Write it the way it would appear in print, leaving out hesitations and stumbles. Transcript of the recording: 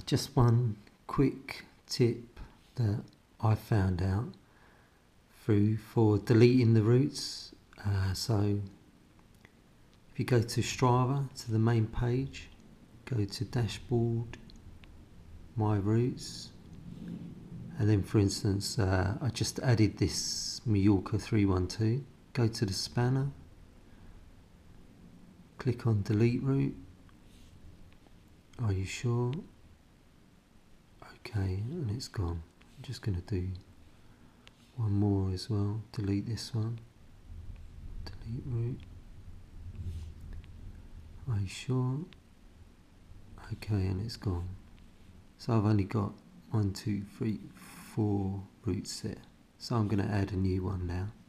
just one quick tip that I found out for deleting the routes. So if you go to Strava, to the main page, go to dashboard, my routes, and then for instance I just added this Mallorca 312. Go to the spanner, click on delete route. Are you sure? Okay, and it's gone. I'm just going to do one more as well. Delete this one. Delete route. Are you sure? Okay, and it's gone. So I've only got 1, 2, 3, 4 routes there. So I'm going to add a new one now.